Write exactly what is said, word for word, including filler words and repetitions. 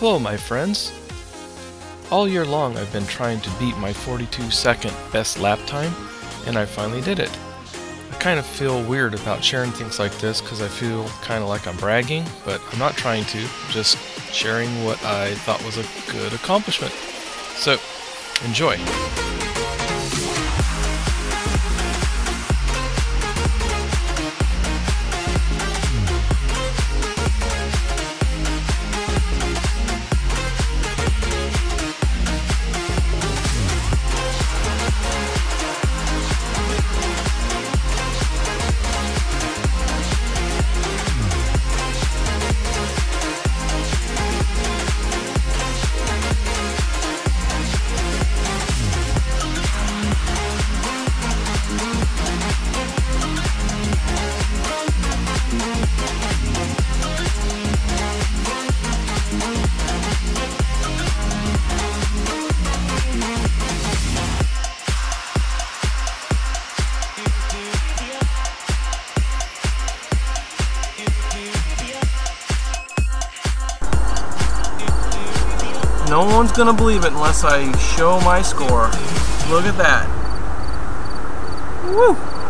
Hello my friends! All year long I've been trying to beat my forty-two second best lap time, and I finally did it. I kind of feel weird about sharing things like this because I feel kind of like I'm bragging, but I'm not trying to, just sharing what I thought was a good accomplishment. So, enjoy! No one's gonna believe it unless I show my score. Look at that. Woo!